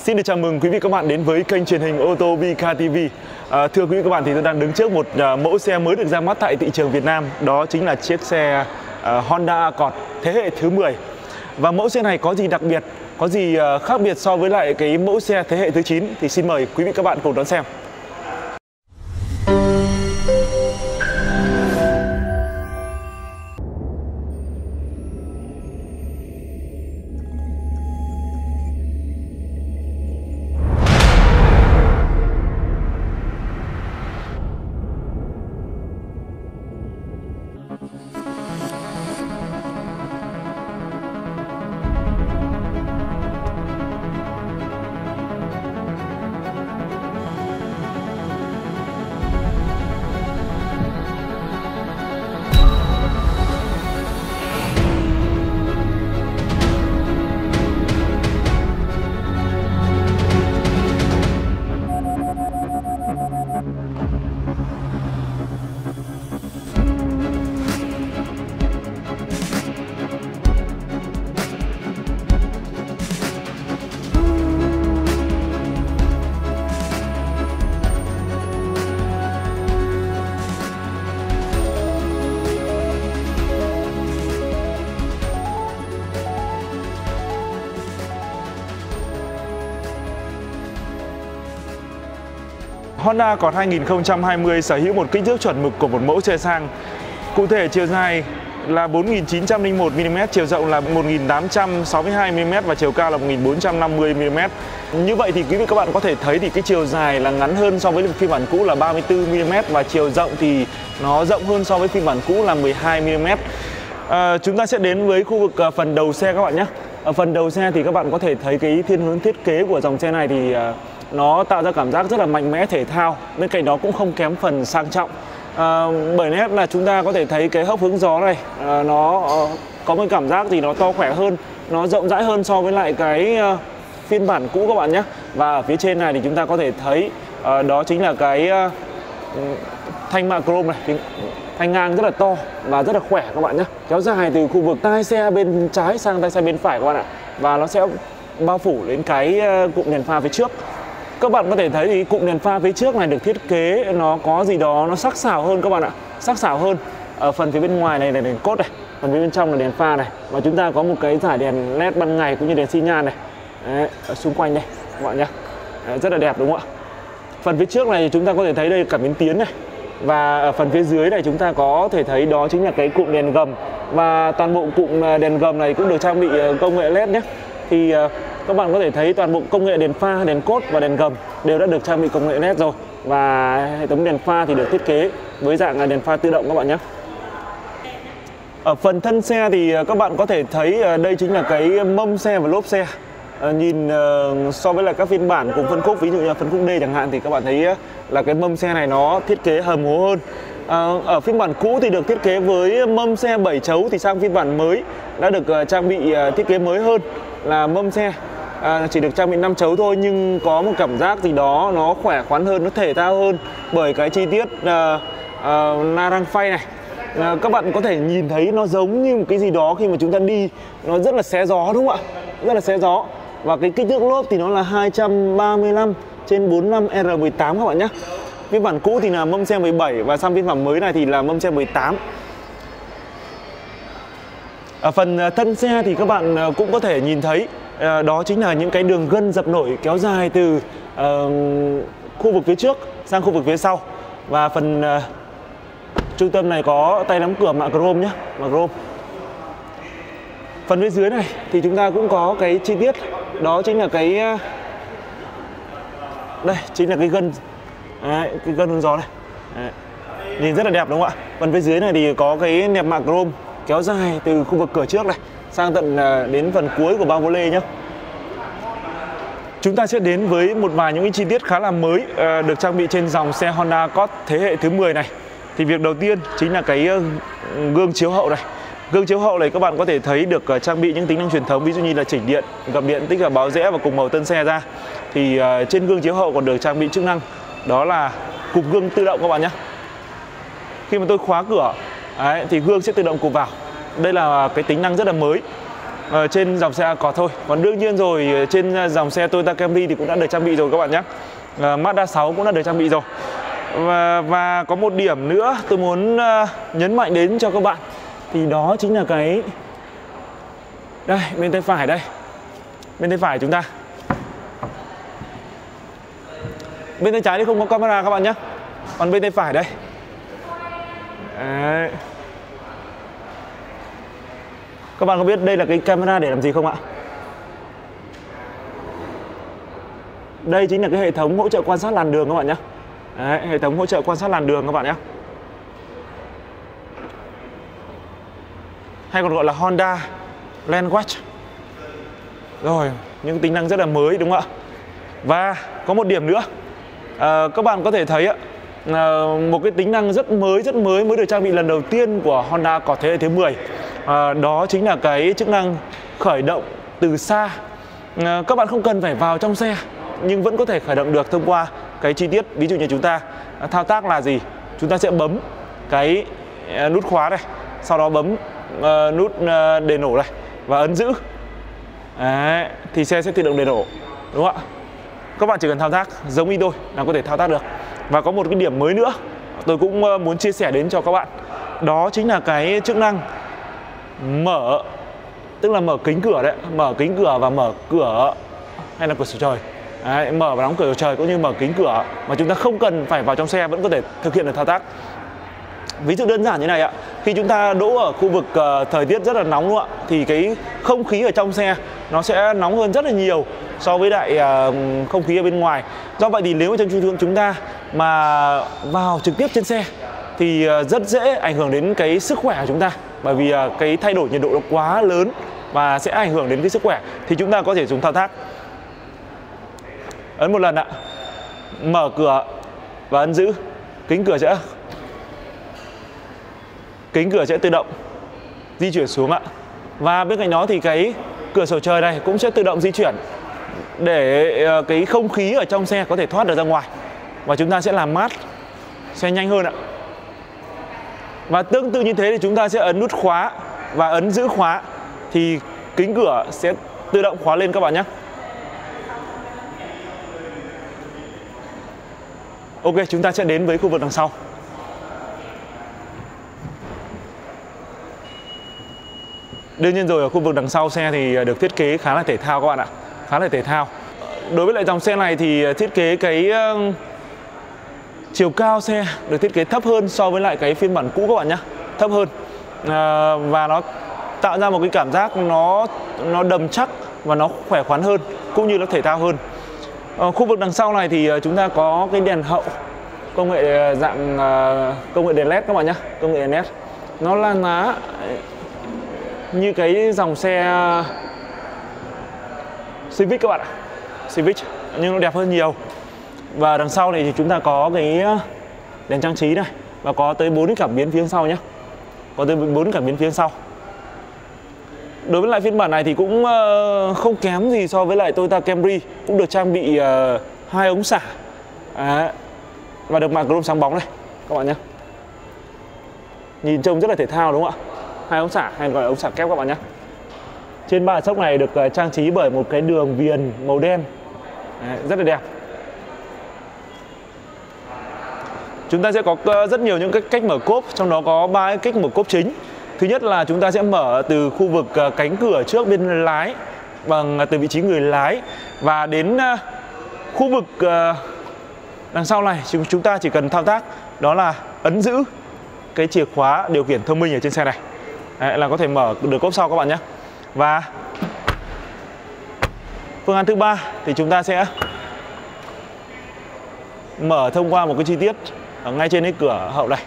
Xin được chào mừng quý vị các bạn đến với kênh truyền hình ô tô VK TV. Thưa quý vị các bạn, thì tôi đang đứng trước một mẫu xe mới được ra mắt tại thị trường Việt Nam. Đó chính là chiếc xe Honda Accord thế hệ thứ 10. Và mẫu xe này có gì đặc biệt, có gì khác biệt so với lại cái mẫu xe thế hệ thứ 9 thì xin mời quý vị các bạn cùng đón xem. Honda Accord 2020 sở hữu một kích thước chuẩn mực của một mẫu xe sang. Cụ thể chiều dài là 4901mm, chiều rộng là 1862mm và chiều cao là 1450mm. Như vậy thì quý vị các bạn có thể thấy thì cái chiều dài là ngắn hơn so với phiên bản cũ là 34mm và chiều rộng thì nó rộng hơn so với phiên bản cũ là 12mm. Chúng ta sẽ đến với khu vực phần đầu xe các bạn nhé. Ở phần đầu xe thì các bạn có thể thấy cái thiên hướng thiết kế của dòng xe này thì nó tạo ra cảm giác rất là mạnh mẽ thể thao, bên cạnh đó cũng không kém phần sang trọng. Bởi nét là chúng ta có thể thấy cái hốc hướng gió này nó có một cảm giác thì nó to khỏe hơn, nó rộng rãi hơn so với lại cái phiên bản cũ các bạn nhé. Và ở phía trên này thì chúng ta có thể thấy đó chính là cái thanh mạ chrome này, thanh ngang rất là to và rất là khỏe các bạn nhé, kéo dài từ khu vực tai xe bên trái sang tai xe bên phải các bạn ạ, và nó sẽ bao phủ đến cái cụm đèn pha phía trước. Các bạn có thể thấy thì cụm đèn pha phía trước này được thiết kế nó có gì đó nó sắc sảo hơn các bạn ạ, sắc sảo hơn. Ở phần phía bên ngoài này là đèn cốt này, phần phía bên trong là đèn pha này, và chúng ta có một cái dải đèn led ban ngày cũng như đèn xi nhan này. Đấy, ở xung quanh đây các bạn nhé. Đấy, rất là đẹp đúng không ạ? Phần phía trước này chúng ta có thể thấy đây cảm biến tiến này, và ở phần phía dưới này chúng ta có thể thấy đó chính là cái cụm đèn gầm, và toàn bộ cụm đèn gầm này cũng được trang bị công nghệ led nhé. Thì các bạn có thể thấy toàn bộ công nghệ đèn pha, đèn cốt và đèn gầm đều đã được trang bị công nghệ led rồi, và hệ thống đèn pha thì được thiết kế với dạng đèn pha tự động các bạn nhé. Ở phần thân xe thì các bạn có thể thấy đây chính là cái mâm xe và lốp xe. Nhìn so với là các phiên bản cùng phân khúc, ví dụ như là phân khúc D chẳng hạn, thì các bạn thấy là cái mâm xe này nó thiết kế hầm hố hơn. Ở phiên bản cũ thì được thiết kế với mâm xe 7 chấu, thì sang phiên bản mới đã được trang bị thiết kế mới hơn là mâm xe chỉ được trang bị 5 chấu thôi, nhưng có một cảm giác gì đó nó khỏe khoắn hơn, nó thể thao hơn bởi cái chi tiết na răng phay này. Các bạn có thể nhìn thấy nó giống như một cái gì đó khi mà chúng ta đi, nó rất là xé gió đúng không ạ? Rất là xé gió. Và cái kích thước lốp thì nó là 235/45 R18 các bạn nhé. Phiên bản cũ thì là mâm xe 17 và sang phiên bản mới này thì là mâm xe 18. Ở phần thân xe thì các bạn cũng có thể nhìn thấy đó chính là những cái đường gân dập nổi kéo dài từ khu vực phía trước sang khu vực phía sau. Và phần trung tâm này có tay nắm cửa mạ chrome nhé, mạ chrome. Phần phía dưới này thì chúng ta cũng có cái chi tiết, đó chính là cái đây chính là cái gân. Đấy, cái gân hướng gió này. Đấy. Nhìn rất là đẹp đúng không ạ? Phần phía dưới này thì có cái nẹp mạ chrome kéo dài từ khu vực cửa trước này sang tận đến phần cuối của bao vô lê nhé. Chúng ta sẽ đến với một vài những chi tiết khá là mới được trang bị trên dòng xe Honda Accord thế hệ thứ 10 này. Thì việc đầu tiên chính là cái gương chiếu hậu này. Gương chiếu hậu này các bạn có thể thấy được trang bị những tính năng truyền thống, ví dụ như là chỉnh điện, gập điện, tích hợp báo rẽ và cùng màu tân xe ra. Thì trên gương chiếu hậu còn được trang bị chức năng đó là cụp gương tự động các bạn nhé. Khi mà tôi khóa cửa thì gương sẽ tự động cụp vào. Đây là cái tính năng rất là mới. trên dòng xe Accord thôi. Còn đương nhiên rồi, trên dòng xe Toyota Camry thì cũng đã được trang bị rồi các bạn nhé. Mazda 6 cũng đã được trang bị rồi. Và có một điểm nữa tôi muốn nhấn mạnh đến cho các bạn, thì đó chính là cái đây, bên tay phải đây. Bên tay phải chúng ta. Bên tay trái thì không có camera các bạn nhé. Còn bên tay phải đây. Đấy. Các bạn có biết đây là cái camera để làm gì không ạ? Đây chính là cái hệ thống hỗ trợ quan sát làn đường các bạn nhé. Đấy, hệ thống hỗ trợ quan sát làn đường các bạn nhé. Hay còn gọi là Honda Lane Watch. Rồi, những tính năng rất là mới đúng không ạ? Và có một điểm nữa, các bạn có thể thấy một cái tính năng rất mới mới được trang bị lần đầu tiên của Honda Accord thế hệ thứ 10. Đó chính là cái chức năng khởi động từ xa. Các bạn không cần phải vào trong xe nhưng vẫn có thể khởi động được thông qua cái chi tiết. Ví dụ như chúng ta thao tác là gì? Chúng ta sẽ bấm cái nút khóa này, sau đó bấm nút đề nổ này và ấn giữ. Đấy, thì xe sẽ tự động đề nổ, đúng không ạ? Các bạn chỉ cần thao tác giống y tôi là có thể thao tác được. Và có một cái điểm mới nữa tôi cũng muốn chia sẻ đến cho các bạn. Đó chính là cái chức năng mở, tức là mở kính cửa đấy, mở kính cửa và mở cửa hay là cửa sổ trời. Đấy, mở và đóng cửa sổ trời cũng như mở kính cửa mà chúng ta không cần phải vào trong xe vẫn có thể thực hiện được thao tác. Ví dụ đơn giản như này ạ, khi chúng ta đỗ ở khu vực thời tiết rất là nóng đúng không ạ, thì cái không khí ở trong xe nó sẽ nóng hơn rất là nhiều so với lại không khí ở bên ngoài. Do vậy thì nếu mà chúng ta mà vào trực tiếp trên xe thì rất dễ ảnh hưởng đến cái sức khỏe của chúng ta, bởi vì cái thay đổi nhiệt độ nó quá lớn và sẽ ảnh hưởng đến cái sức khỏe. Thì chúng ta có thể dùng thao tác, ấn một lần ạ, mở cửa và ấn giữ, kính cửa sẽ tự động di chuyển xuống ạ. Và bên cạnh đó thì cái cửa sổ trời này cũng sẽ tự động di chuyển để cái không khí ở trong xe có thể thoát được ra ngoài và chúng ta sẽ làm mát xe nhanh hơn ạ. Và tương tự như thế thì chúng ta sẽ ấn nút khóa và ấn giữ khóa thì kính cửa sẽ tự động khóa lên các bạn nhé. Ok, chúng ta sẽ đến với khu vực đằng sau. Đương nhiên rồi, ở khu vực đằng sau xe thì được thiết kế khá là thể thao các bạn ạ. Khá là thể thao. Đối với lại dòng xe này thì thiết kế cái chiều cao xe được thiết kế thấp hơn so với lại cái phiên bản cũ các bạn nhé. Thấp hơn. Và nó tạo ra một cái cảm giác nó đầm chắc và nó khỏe khoắn hơn, cũng như nó thể thao hơn. Khu vực đằng sau này thì chúng ta có cái đèn hậu công nghệ dạng công nghệ đèn LED các bạn nhé. Công nghệ đèn LED nó là ná như cái dòng xe Civic các bạn ạ. Civic nhưng nó đẹp hơn nhiều. Và đằng sau này thì chúng ta có cái đèn trang trí này và có tới 4 cảm biến phía sau nhé. Có tới 4 cảm biến phía sau. Đối với lại phiên bản này thì cũng không kém gì so với lại Toyota Camry, cũng được trang bị 2 ống xả và được mạ chrome sáng bóng này các bạn nhé. Nhìn trông rất là thể thao đúng không ạ? 2 ống xả hay gọi là ống xả kép các bạn nhé. Trên ba sốc này được trang trí bởi một cái đường viền màu đen. Đấy, rất là đẹp. Chúng ta sẽ có rất nhiều những cái cách mở cốp, trong đó có 3 cái cách mở cốp chính. Thứ nhất là chúng ta sẽ mở từ khu vực cánh cửa trước bên lái, bằng từ vị trí người lái, và đến khu vực đằng sau này chúng ta chỉ cần thao tác đó là ấn giữ cái chìa khóa điều khiển thông minh ở trên xe này. Đấy, là có thể mở được cốp sau các bạn nhé. Và phương án thứ ba thì chúng ta sẽ mở thông qua một cái chi tiết ở ngay trên cái cửa hậu này.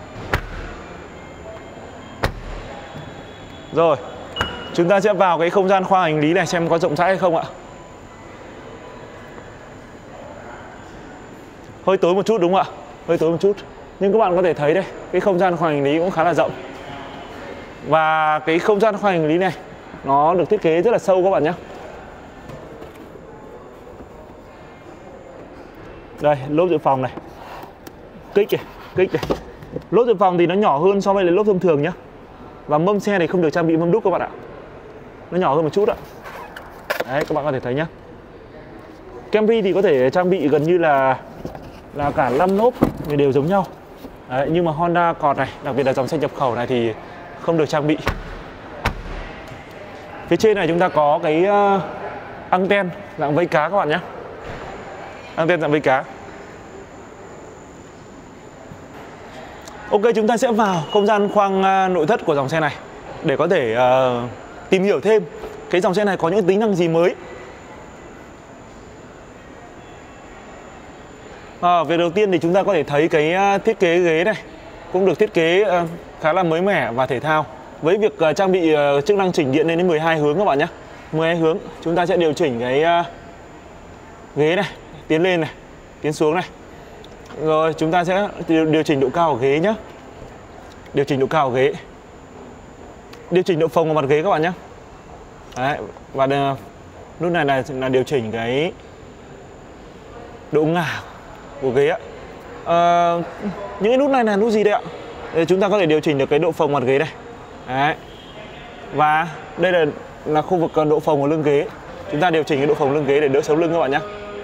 Rồi, chúng ta sẽ vào cái không gian khoang hành lý này xem có rộng rãi hay không ạ. Hơi tối một chút đúng không ạ? Hơi tối một chút. Nhưng các bạn có thể thấy đây, cái không gian khoang hành lý cũng khá là rộng. Và cái không gian khoang hành lý này nó được thiết kế rất là sâu các bạn nhé. Đây, lốp dự phòng này. Kích này. Lốp dự phòng thì nó nhỏ hơn so với lốp thông thường nhé. Và mâm xe này không được trang bị mâm đúc các bạn ạ. nó nhỏ hơn một chút ạ. Đấy, các bạn có thể thấy nhá. Camry thì có thể trang bị gần như là cả 5 lốp thì đều giống nhau. Đấy, nhưng mà Honda Accord này, đặc biệt là dòng xe nhập khẩu này thì không được trang bị. Phía trên này chúng ta có cái anten dạng vây cá các bạn nhé. Anten dạng vây cá. Ok, chúng ta sẽ vào không gian khoang nội thất của dòng xe này để có thể tìm hiểu thêm cái dòng xe này có những tính năng gì mới. Việc đầu tiên thì chúng ta có thể thấy cái thiết kế ghế này cũng được thiết kế khá là mới mẻ và thể thao, với việc trang bị chức năng chỉnh điện lên đến 12 hướng các bạn nhé. 12 hướng. Chúng ta sẽ điều chỉnh cái ghế này, tiến lên này, tiến xuống này. Rồi chúng ta sẽ điều chỉnh độ cao của ghế nhé. Điều chỉnh độ cao của ghế. Điều chỉnh độ phồng của mặt ghế các bạn nhé. Đấy, và nút này là điều chỉnh cái độ ngả của ghế ạ. Những cái nút này là nút gì đây ạ? Để chúng ta có thể điều chỉnh được cái độ phồng mặt ghế này. Đấy. Và đây là khu vực độ phồng của lưng ghế. Chúng ta điều chỉnh cái độ phồng lưng ghế để đỡ xấu lưng các bạn nhé.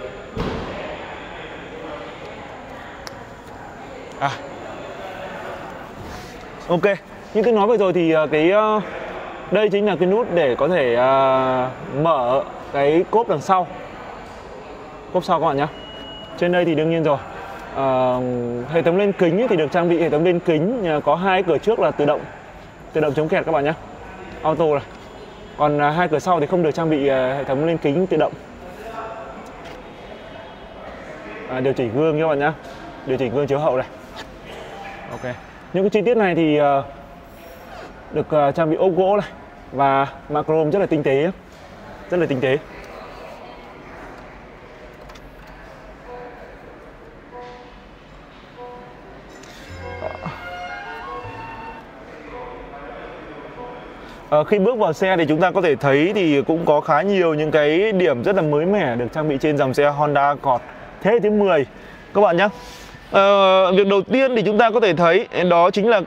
Ok, như tôi nói vừa rồi thì đây chính là cái nút để có thể mở cái cốp đằng sau. Cốp sau các bạn nhé. Trên đây thì đương nhiên rồi, hệ thống lên kính thì được trang bị hệ thống lên kính có 2 cửa trước là tự động chống kẹt các bạn nhé, auto này. Còn 2 cửa sau thì không được trang bị hệ thống lên kính tự động. Điều chỉnh gương các bạn nhé, điều chỉnh gương chiếu hậu này. Ok, những cái chi tiết này thì được trang bị ốp gỗ này và mạ chrome rất là tinh tế, rất là tinh tế. Khi bước vào xe thì chúng ta có thể thấy thì cũng có khá nhiều những cái điểm rất là mới mẻ được trang bị trên dòng xe Honda Accord thế hệ thứ 10 các bạn nhé. Việc đầu tiên thì chúng ta có thể thấy đó chính là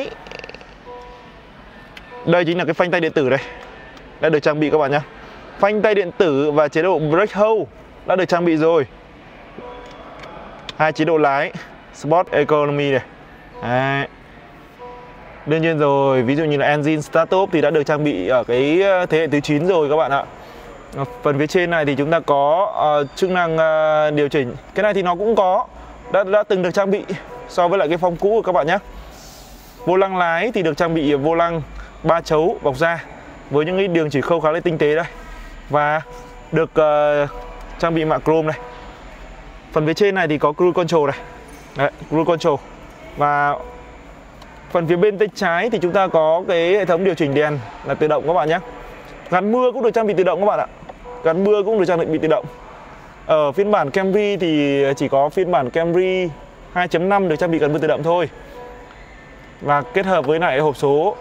đây chính là cái phanh tay điện tử đây, đã được trang bị các bạn nhé. Phanh tay điện tử và chế độ brake hold đã được trang bị rồi. 2 chế độ lái Sport Economy này. Đấy. Đương nhiên rồi, ví dụ như là engine start stop thì đã được trang bị ở cái thế hệ thứ 9 rồi các bạn ạ. Phần phía trên này thì chúng ta có chức năng điều chỉnh. Cái này thì nó cũng có đã từng được trang bị so với lại cái form cũ của các bạn nhé. Vô lăng lái thì được trang bị vô lăng 3 chấu bọc da với những cái đường chỉ khâu khá là tinh tế đây, và được trang bị mạ chrome này. Phần phía trên này thì có cruise control này. Đấy, cruise control. Và phần phía bên tay trái thì chúng ta có cái hệ thống điều chỉnh đèn là tự động các bạn nhé. Gắn mưa cũng được trang bị tự động các bạn ạ. Gắn mưa cũng được trang bị tự động. Ở phiên bản Camry thì chỉ có phiên bản Camry 2.5 được trang bị gắn mưa tự động thôi. Và kết hợp với lại hộp số,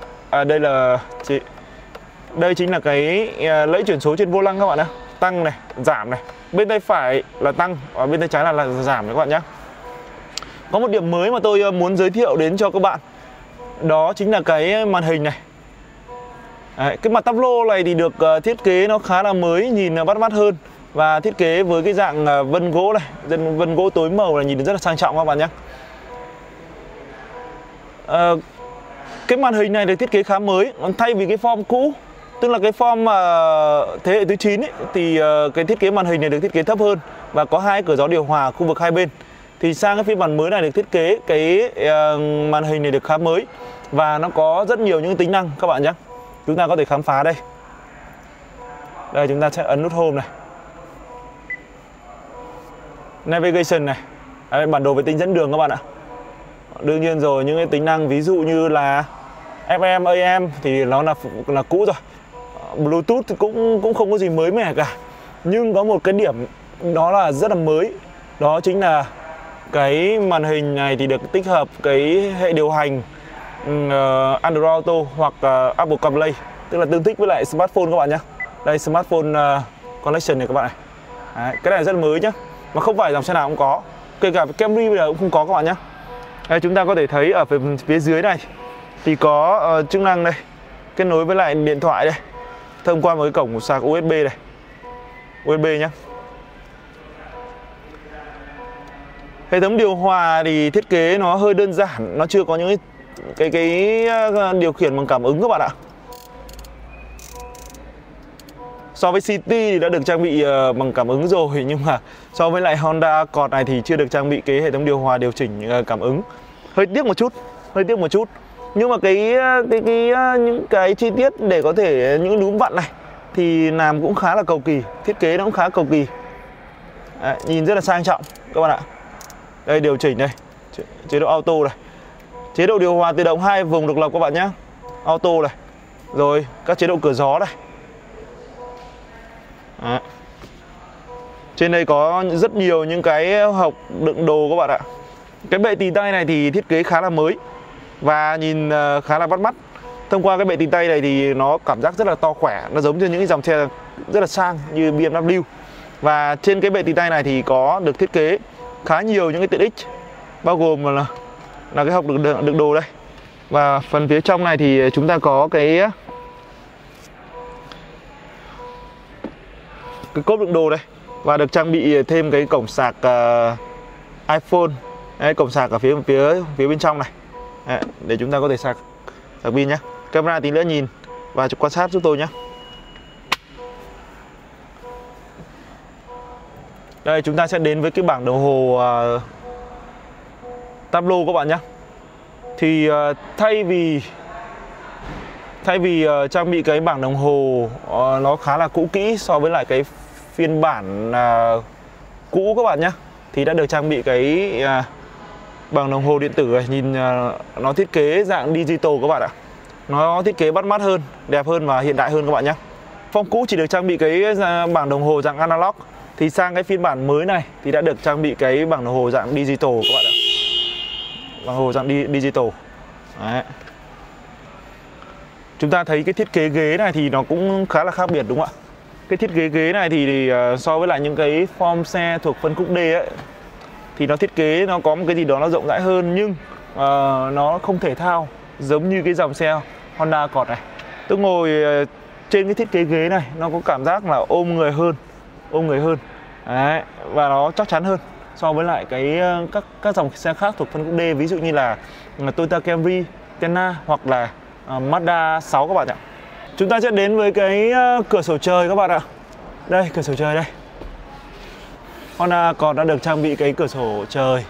đây chính là cái lẫy chuyển số trên vô lăng các bạn nhé. Tăng này, giảm này. Bên tay phải là tăng và bên tay trái là giảm các bạn nhé. Có một điểm mới mà tôi muốn giới thiệu đến cho các bạn, đó chính là cái màn hình này. Đấy, cái mặt tắp lô này thì được thiết kế nó khá là mới, nhìn bắt mắt hơn. Và thiết kế với cái dạng vân gỗ này, vân gỗ tối màu này, nhìn rất là sang trọng các bạn nhé. Cái màn hình này được thiết kế khá mới, còn thay vì cái form cũ, tức là cái form thế hệ thứ 9 ấy, thì cái thiết kế màn hình này được thiết kế thấp hơn và có 2 cửa gió điều hòa khu vực hai bên. Thì sang cái phiên bản mới này được thiết kế cái màn hình này được khá mới và nó có rất nhiều những tính năng các bạn nhé. Chúng ta có thể khám phá đây. Đây, chúng ta sẽ ấn nút Home này, Navigation này. Đấy, bản đồ vệ tinh dẫn đường các bạn ạ. Đương nhiên rồi, những cái tính năng ví dụ như là FM, AM thì nó là cũ rồi. Bluetooth thì cũng không có gì mới mẻ cả. Nhưng có một cái điểm đó là rất là mới, đó chính là cái màn hình này thì được tích hợp cái hệ điều hành Android Auto hoặc Apple CarPlay, tức là tương thích với lại smartphone các bạn nhé. Đây, smartphone connection này các bạn này. Đấy, cái này rất là mới nhé, mà không phải dòng xe nào cũng có, kể cả Camry bây giờ cũng không có các bạn nhé. Đây, chúng ta có thể thấy ở phía dưới này thì có chức năng đây, kết nối với lại điện thoại đây. thông qua một cái cổng sạc USB này, USB nhé. Hệ thống điều hòa thì thiết kế nó hơi đơn giản, nó chưa có những cái điều khiển bằng cảm ứng các bạn ạ. So với City thì đã được trang bị bằng cảm ứng rồi, nhưng mà so với lại Honda Accord này thì chưa được trang bị cái hệ thống điều hòa điều chỉnh cảm ứng. Hơi tiếc một chút, hơi tiếc một chút. Nhưng mà những cái chi tiết để có thể những núm vặn này thì làm cũng khá là cầu kỳ, thiết kế nó cũng khá cầu kỳ. Đấy, nhìn rất là sang trọng các bạn ạ. Đây điều chỉnh đây, chế độ auto này, chế độ điều hòa tự động 2 vùng độc lập các bạn nhé, auto này, rồi các chế độ cửa gió này. Đấy. Trên đây có rất nhiều những cái hộc đựng đồ các bạn ạ. Cái bệ tì tay này thì thiết kế khá là mới và nhìn khá là bắt mắt. Thông qua cái bệ tì tay này thì nó cảm giác rất là to khỏe, nó giống như những cái dòng xe rất là sang như BMW. Và trên cái bệ tì tay này thì có được thiết kế khá nhiều những cái tiện ích, bao gồm là cái hộc đựng đồ đây. Và phần phía trong này thì chúng ta có cái cốp đựng đồ đây, và được trang bị thêm cái cổng sạc iPhone. Đấy, cổng sạc ở phía bên trong này. Đấy, để chúng ta có thể sạc pin nhé. Camera tí nữa nhìn và quan sát giúp tôi nhé. Đây chúng ta sẽ đến với cái bảng đồng hồ tableau các bạn nhé. Thì thay vì trang bị cái bảng đồng hồ nó khá là cũ kỹ so với lại cái phiên bản cũ các bạn nhé, thì đã được trang bị cái bảng đồng hồ điện tử này. Nhìn nó thiết kế dạng digital các bạn ạ. Nó thiết kế bắt mắt hơn, đẹp hơn và hiện đại hơn các bạn nhé. Phong cũ chỉ được trang bị cái bảng đồng hồ dạng analog, thì sang cái phiên bản mới này thì đã được trang bị cái bảng đồng hồ dạng digital các bạn ạ. Bảng đồng hồ dạng digital. Đấy. Chúng ta thấy cái thiết kế ghế này thì nó cũng khá là khác biệt đúng không ạ? Cái thiết kế ghế này thì so với lại những cái form xe thuộc phân khúc D ấy, thì nó thiết kế nó có một cái gì đó nó rộng rãi hơn, nhưng nó không thể thao giống như cái dòng xe Honda Accord này. Tôi ngồi trên cái thiết kế ghế này nó có cảm giác là ôm người hơn. Đấy, và nó chắc chắn hơn so với lại các dòng xe khác thuộc phân khúc D, ví dụ như là Toyota Camry, Tenna hoặc là Mazda 6 các bạn ạ. Chúng ta sẽ đến với cái cửa sổ trời các bạn ạ. Đây, cửa sổ trời đây. Honda còn đã được trang bị cái cửa sổ trời.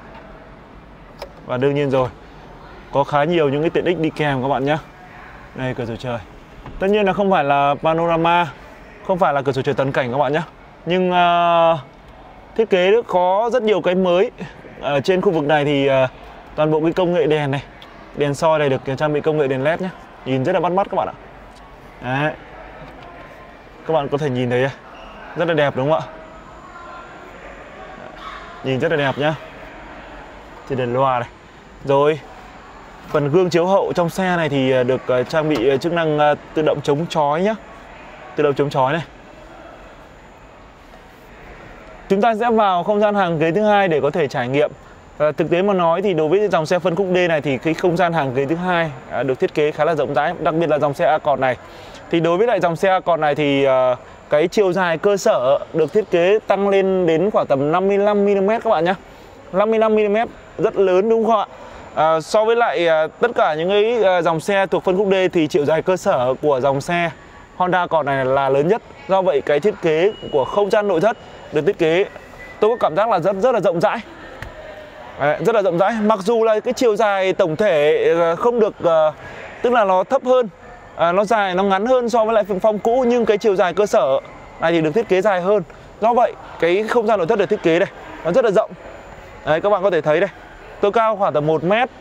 Và đương nhiên rồi, có khá nhiều những cái tiện ích đi kèm các bạn nhé. Đây, cửa sổ trời. Tất nhiên là không phải là panorama, không phải là cửa sổ trời toàn cảnh các bạn nhé. Nhưng thiết kế có rất nhiều cái mới. Ở trên khu vực này thì toàn bộ cái công nghệ đèn này, đèn soi này được trang bị công nghệ đèn LED nhé. Nhìn rất là bắt mắt các bạn ạ. Đấy. Các bạn có thể nhìn thấy rất là đẹp đúng không ạ? Nhìn rất là đẹp nhá. Trên đèn loa này. Rồi phần gương chiếu hậu trong xe này thì được trang bị chức năng tự động chống chói nhá. Tự động chống chói này. Chúng ta sẽ vào không gian hàng ghế thứ hai để có thể trải nghiệm. Thực tế mà nói thì đối với dòng xe phân khúc D này thì cái không gian hàng ghế thứ hai được thiết kế khá là rộng rãi, đặc biệt là dòng xe Accord này. Thì đối với lại dòng xe Accord này thì cái chiều dài cơ sở được thiết kế tăng lên đến khoảng tầm 55mm các bạn nhé. 55mm rất lớn đúng không ạ? So với lại tất cả những cái dòng xe thuộc phân khúc D thì chiều dài cơ sở của dòng xe Honda Accord này là lớn nhất. Do vậy cái thiết kế của không gian nội thất được thiết kế tôi có cảm giác là rất là rộng rãi. Rất là rộng rãi. Mặc dù là cái chiều dài tổng thể không được tức là nó thấp hơn, nó dài, nó ngắn hơn so với lại phong cũ, nhưng cái chiều dài cơ sở này thì được thiết kế dài hơn. Do vậy cái không gian nội thất được thiết kế đây nó rất là rộng. Đấy, các bạn có thể thấy đây. Tôi cao khoảng tầm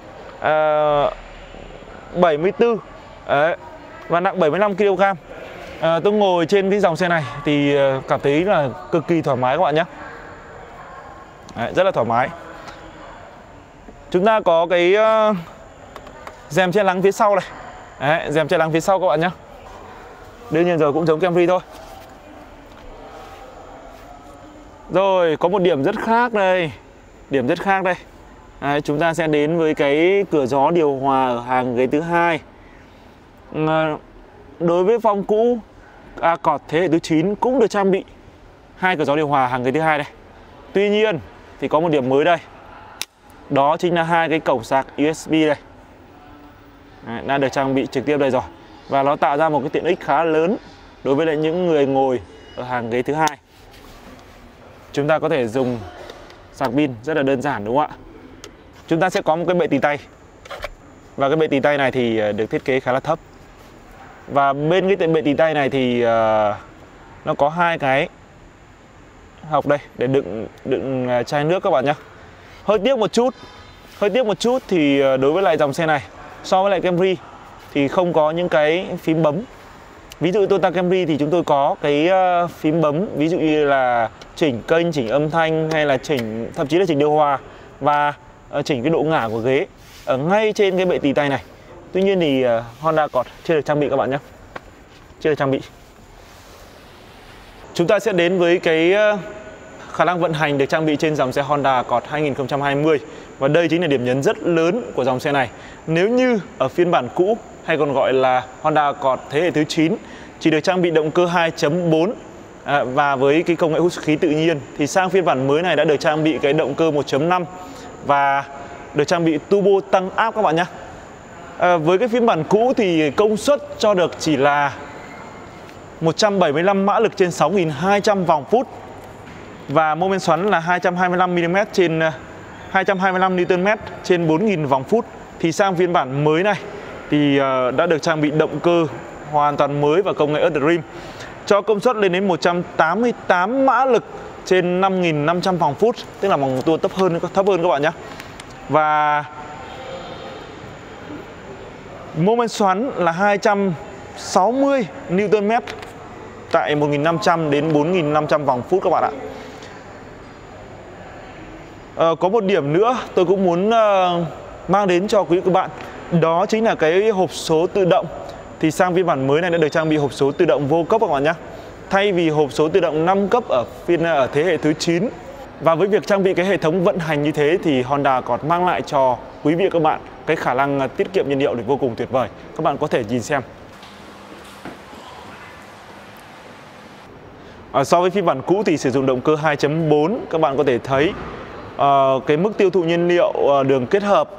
1m74 và nặng 75kg. Tôi ngồi trên cái dòng xe này thì cảm thấy là cực kỳ thoải mái các bạn nhé. Đấy, rất là thoải mái. Chúng ta có cái rèm che nắng phía sau này. Đấy, rèm che nắng phía sau các bạn nhé. Đương nhiên rồi, cũng giống Camry thôi. Rồi, có một điểm rất khác đây. Điểm rất khác đây. Đấy, chúng ta sẽ đến với cái cửa gió điều hòa ở hàng ghế thứ hai. Đối với phong cũ Accord thế hệ thứ 9 cũng được trang bị 2 cửa gió điều hòa hàng ghế thứ 2 đây. Tuy nhiên thì có một điểm mới đây. Đó chính là 2 cái cổng sạc USB đây. Đấy, đã được trang bị trực tiếp đây rồi. Và nó tạo ra một cái tiện ích khá lớn đối với lại những người ngồi ở hàng ghế thứ 2. Chúng ta có thể dùng sạc pin rất là đơn giản đúng không ạ? Chúng ta sẽ có một cái bệ tì tay. Và cái bệ tì tay này thì được thiết kế khá là thấp. Và bên cái bệ tì tay này thì nó có 2 cái hộc đây để đựng chai nước các bạn nhé. Hơi tiếc một chút thì đối với lại dòng xe này so với lại Camry thì không có những cái phím bấm. Ví dụ Toyota Camry thì chúng tôi có cái phím bấm, ví dụ như là chỉnh kênh, chỉnh âm thanh hay là thậm chí là chỉnh điều hòa và chỉnh cái độ ngả của ghế ở ngay trên cái bệ tì tay này. Tuy nhiên thì Honda Accord chưa được trang bị các bạn nhé. Chưa được trang bị. Chúng ta sẽ đến với cái khả năng vận hành được trang bị trên dòng xe Honda Accord 2020. Và đây chính là điểm nhấn rất lớn của dòng xe này. Nếu như ở phiên bản cũ hay còn gọi là Honda Accord thế hệ thứ 9 chỉ được trang bị động cơ 2.4 và với cái công nghệ hút khí tự nhiên, thì sang phiên bản mới này đã được trang bị cái động cơ 1.5 và được trang bị turbo tăng áp các bạn nhé. Với cái phiên bản cũ thì công suất cho được chỉ là 175 mã lực trên 6.200 vòng phút và mô men xoắn là 225 Nm trên 225 Nm trên 4.000 vòng phút. Thì sang phiên bản mới này thì đã được trang bị động cơ hoàn toàn mới và công nghệ Earthrim cho công suất lên đến 188 mã lực trên 5.500 vòng phút, tức là vòng tua thấp hơn các bạn nhé. Và mô men xoắn là 260 Nm tại 1.500 đến 4.500 vòng phút các bạn ạ. Có một điểm nữa tôi cũng muốn mang đến cho quý vị các bạn, đó chính là cái hộp số tự động. Thì sang phiên bản mới này đã được trang bị hộp số tự động vô cấp các bạn nhé. Thay vì hộp số tự động 5 cấp ở thế hệ thứ 9. Và với việc trang bị cái hệ thống vận hành như thế thì Honda còn mang lại cho quý vị các bạn cái khả năng tiết kiệm nhiên liệu thì vô cùng tuyệt vời. Các bạn có thể nhìn xem. So với phiên bản cũ thì sử dụng động cơ 2.4, các bạn có thể thấy cái mức tiêu thụ nhiên liệu đường kết hợp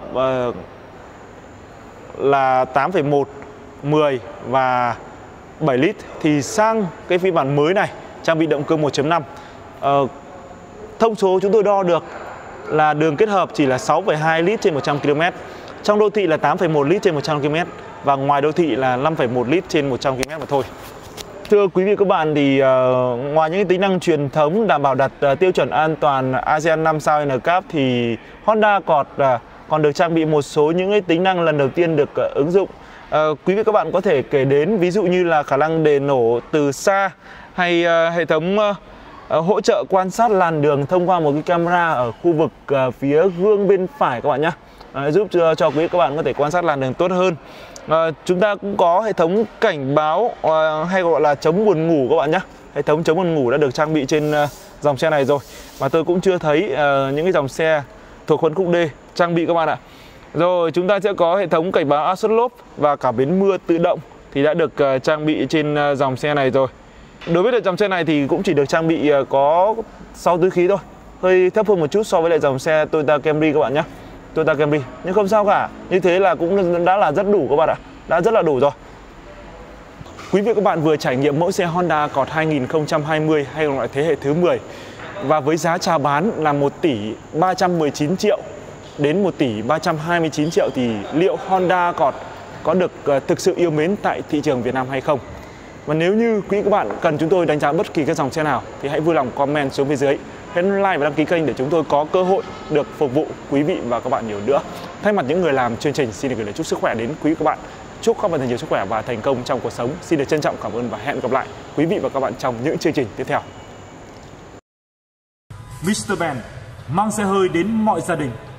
là 8,1, 10 và 7 lít. Thì sang cái phiên bản mới này trang bị động cơ 1.5, thông số chúng tôi đo được là đường kết hợp chỉ là 6,2 lít trên 100 km. Trong đô thị là 8,1 lít trên 100 km và ngoài đô thị là 5,1 lít trên 100 km mà thôi. Thưa quý vị các bạn, thì ngoài những tính năng truyền thống đảm bảo đạt tiêu chuẩn an toàn ASEAN 5 sao NCAP thì Honda Accord còn được trang bị một số những cái tính năng lần đầu tiên được ứng dụng. Quý vị các bạn có thể kể đến ví dụ như là khả năng đề nổ từ xa hay hệ thống hỗ trợ quan sát làn đường thông qua một cái camera ở khu vực phía gương bên phải các bạn nhé, giúp cho quý vị các bạn có thể quan sát làn đường tốt hơn. Chúng ta cũng có hệ thống cảnh báo hay gọi là chống buồn ngủ các bạn nhé. Hệ thống chống buồn ngủ đã được trang bị trên dòng xe này rồi, mà tôi cũng chưa thấy những cái dòng xe thuộc phân khúc D trang bị các bạn ạ. Rồi chúng ta sẽ có hệ thống cảnh báo áp suất lốp và cả bến mưa tự động thì đã được trang bị trên dòng xe này rồi. Đối với dòng xe này thì cũng chỉ được trang bị có 6 túi khí thôi, hơi thấp hơn một chút so với lại dòng xe Toyota Camry các bạn nhé. Toyota Camry, nhưng không sao cả, như thế là cũng đã là rất đủ các bạn ạ, đã rất là đủ rồi. Quý vị các bạn vừa trải nghiệm mẫu xe Honda Accord 2020 hay còn gọi thế hệ thứ 10 và với giá chào bán là 1 tỷ 319 triệu đến 1 tỷ 329 triệu thì liệu Honda Accord có được thực sự yêu mến tại thị trường Việt Nam hay không? Và nếu như quý các bạn cần chúng tôi đánh giá bất kỳ các dòng xe nào thì hãy vui lòng comment xuống phía dưới, hãy like và đăng ký kênh để chúng tôi có cơ hội được phục vụ quý vị và các bạn nhiều nữa. Thay mặt những người làm chương trình, xin được gửi lời chúc sức khỏe đến quý các bạn. Chúc các bạn thật nhiều sức khỏe và thành công trong cuộc sống. Xin được trân trọng cảm ơn và hẹn gặp lại quý vị và các bạn trong những chương trình tiếp theo. Mr. Ben mang xe hơi đến mọi gia đình.